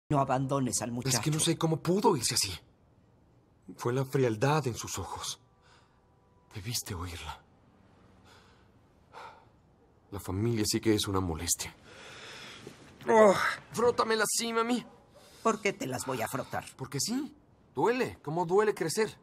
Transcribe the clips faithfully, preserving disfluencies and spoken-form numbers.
No abandones al muchacho. Es que no sé cómo pudo irse así. Fue la frialdad en sus ojos. Debiste oírla. La familia sí que es una molestia. Oh, frótamela así, mami. ¿Por qué te las voy a frotar? Porque sí. Duele. ¿Cómo duele crecer?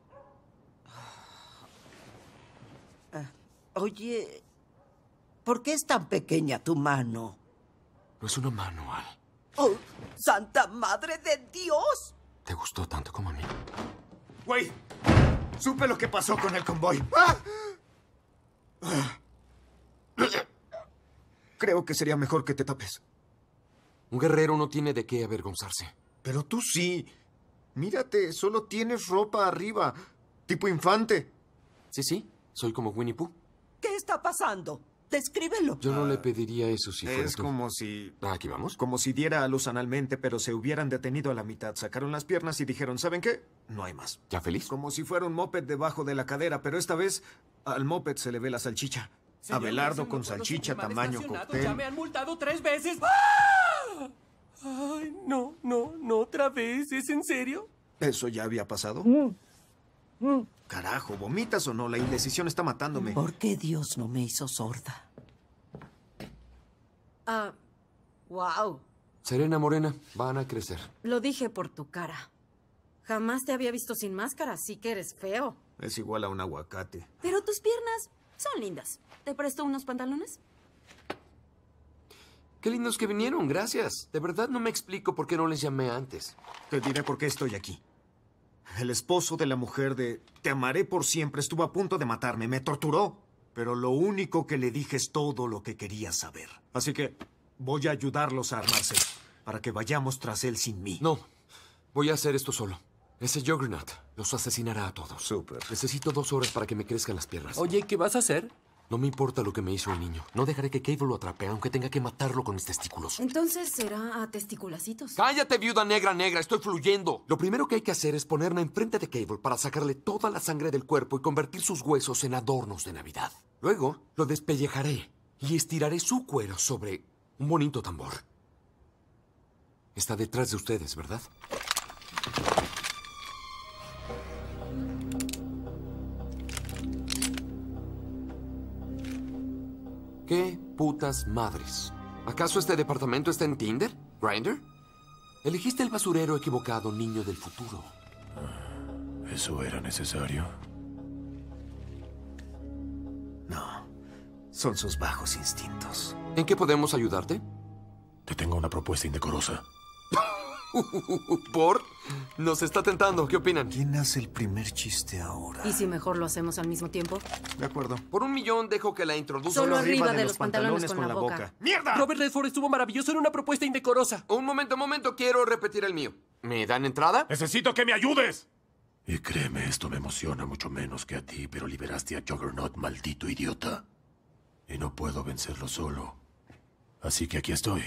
Uh, oye, ¿por qué es tan pequeña tu mano? No es una mano, Al. ¡Oh, Santa Madre de Dios! ¿Te gustó tanto como a mí? Güey, supe lo que pasó con el convoy. ¡Ah! Creo que sería mejor que te tapes. Un guerrero no tiene de qué avergonzarse. Pero tú sí. Mírate, solo tienes ropa arriba. Tipo infante. Sí, sí. Soy como Winnie Pooh. ¿Qué está pasando? Descríbelo. Yo no le pediría eso si fuera Es tú. como si... Ah, ¿aquí vamos? Como si diera a luz analmente, pero se hubieran detenido a la mitad. Sacaron las piernas y dijeron, ¿saben qué? No hay más. ¿Ya feliz? Como si fuera un moped debajo de la cadera, pero esta vez al moped se le ve la salchicha. Abelardo con salchicha tamaño cóctel. Ya me han multado tres veces. ¡Ah! Ay, no, no, no, otra vez. ¿Es en serio? ¿Eso ya había pasado? Carajo, ¿vomitas o no? La indecisión está matándome. ¿Por qué Dios no me hizo sorda? Ah, wow. Serena Morena, van a crecer. Lo dije por tu cara. Jamás te había visto sin máscara, así que eres feo. Es igual a un aguacate. Pero tus piernas son lindas. ¿Te presto unos pantalones? Qué lindos que vinieron, gracias. De verdad no me explico por qué no les llamé antes. Te diré por qué estoy aquí. El esposo de la mujer de Te amaré por siempre estuvo a punto de matarme, me torturó. Pero lo único que le dije es todo lo que quería saber. Así que voy a ayudarlos a armarse para que vayamos tras él sin mí. No, voy a hacer esto solo. Ese Juggernaut los asesinará a todos. Súper. Necesito dos horas para que me crezcan las piernas. Oye, ¿qué vas a hacer? No me importa lo que me hizo el niño. No dejaré que Cable lo atrape, aunque tenga que matarlo con mis testículos. Entonces será a testiculacitos. ¡Cállate, viuda negra, negra! ¡Estoy fluyendo! Lo primero que hay que hacer es ponerme enfrente de Cable para sacarle toda la sangre del cuerpo y convertir sus huesos en adornos de Navidad. Luego, lo despellejaré y estiraré su cuero sobre un bonito tambor. Está detrás de ustedes, ¿verdad? ¿Qué putas madres? ¿Acaso este departamento está en Tinder? ¿Grindr? Elegiste el basurero equivocado, niño del futuro. ¿Eso era necesario? No, son sus bajos instintos. ¿En qué podemos ayudarte? Te tengo una propuesta indecorosa. ¿Por? Nos está tentando. ¿Qué opinan? ¿Quién hace el primer chiste ahora? ¿Y si mejor lo hacemos al mismo tiempo? De acuerdo. Por un millón dejo que la introduzca. Solo arriba de los pantalones con la boca. ¡Mierda! Robert Redford estuvo maravilloso en una propuesta indecorosa. Un momento, un momento. Quiero repetir el mío. ¿Me dan entrada? ¡Necesito que me ayudes! Y créeme, esto me emociona mucho menos que a ti, pero liberaste a Juggernaut, maldito idiota. Y no puedo vencerlo solo. Así que aquí estoy.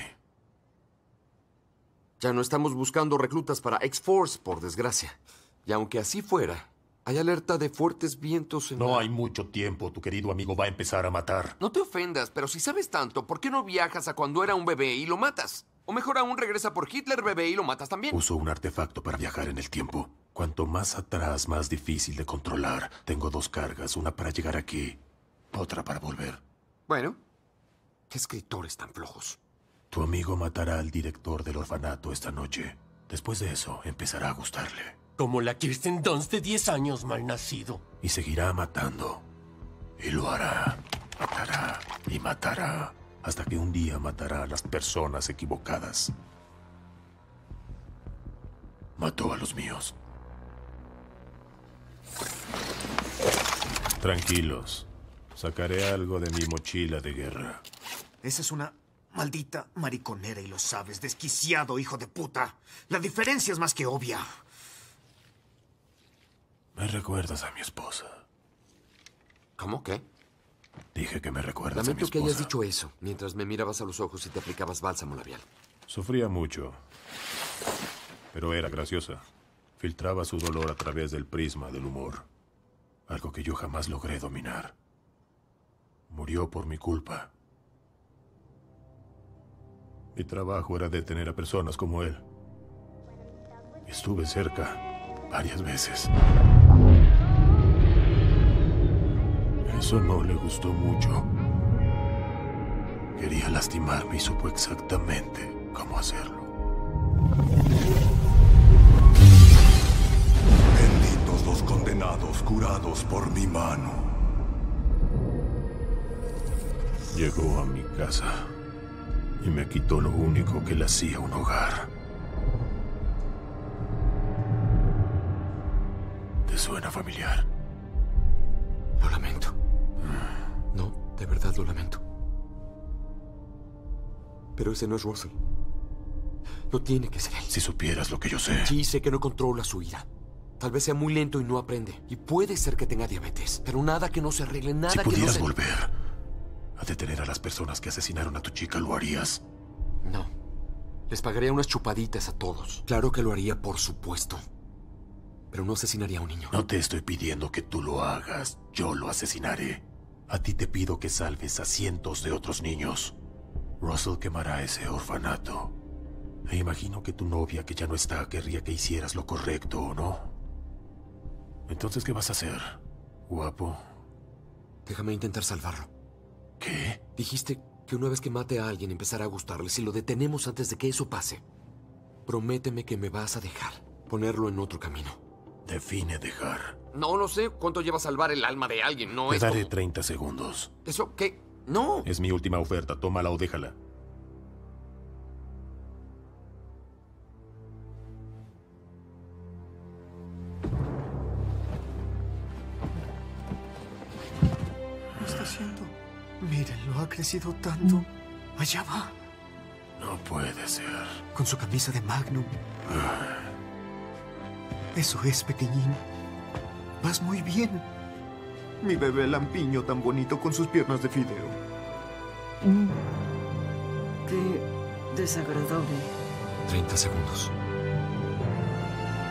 Ya no estamos buscando reclutas para X-Force, por desgracia. Y aunque así fuera, hay alerta de fuertes vientos en No la... hay mucho tiempo. Tu querido amigo va a empezar a matar. No te ofendas, pero si sabes tanto, ¿por qué no viajas a cuando era un bebé y lo matas? O mejor aún, regresa por Hitler bebé y lo matas también. Uso un artefacto para viajar en el tiempo. Cuanto más atrás, más difícil de controlar. Tengo dos cargas, una para llegar aquí, otra para volver. Bueno, qué escritores tan flojos. Tu amigo matará al director del orfanato esta noche. Después de eso, empezará a gustarle. Como la Kirsten Dunst de diez años, malnacido. Y seguirá matando. Y lo hará. Matará y matará. Hasta que un día matará a las personas equivocadas. Mató a los míos. Tranquilos. Sacaré algo de mi mochila de guerra. Esa es una maldita mariconera y lo sabes, desquiciado hijo de puta. La diferencia es más que obvia. Me recuerdas a mi esposa. ¿Cómo qué? Dije que me recuerdas a mi Lamento esposa. que hayas dicho eso, mientras me mirabas a los ojos y te aplicabas bálsamo labial. Sufría mucho, pero era graciosa. Filtraba su dolor a través del prisma del humor. Algo que yo jamás logré dominar. Murió por mi culpa. Mi trabajo era detener a personas como él. Estuve cerca varias veces. Eso no le gustó mucho. Quería lastimarme y supo exactamente cómo hacerlo. Benditos los condenados curados por mi mano. Llegó a mi casa y me quitó lo único que le hacía un hogar. ¿Te suena familiar? Lo lamento. No, de verdad lo lamento. Pero ese no es Russell. No tiene que ser él. Si supieras lo que yo sé. Sí, sé que no controla su ira. Tal vez sea muy lento y no aprende. Y puede ser que tenga diabetes. Pero nada que no se arregle, nada Si que no pudieras se... volver a detener a las personas que asesinaron a tu chica, ¿lo harías? No. Les pagaría unas chupaditas a todos. Claro que lo haría, por supuesto. Pero no asesinaría a un niño. No te estoy pidiendo que tú lo hagas. Yo lo asesinaré. A ti te pido que salves a cientos de otros niños. Russell quemará ese orfanato. Me imagino que tu novia, que ya no está, querría que hicieras lo correcto, ¿o no? Entonces, ¿qué vas a hacer, guapo? Déjame intentar salvarlo. ¿Qué? Dijiste que una vez que mate a alguien empezará a gustarle. Si lo detenemos antes de que eso pase, prométeme que me vas a dejar ponerlo en otro camino. Define dejar. No, no sé cuánto lleva a salvar el alma de alguien. No Te es daré como... treinta segundos. ¿Eso qué? No. Es mi última oferta. Tómala o déjala. ¿Qué está haciendo? Mírenlo, ha crecido tanto. Allá va. No puede ser. Con su camisa de Magnum. Eso es, pequeñín. Vas muy bien. Mi bebé lampiño tan bonito con sus piernas de fideo. Qué desagradable. treinta segundos.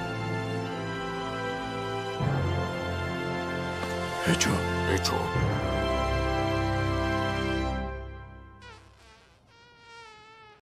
Hecho. Hecho.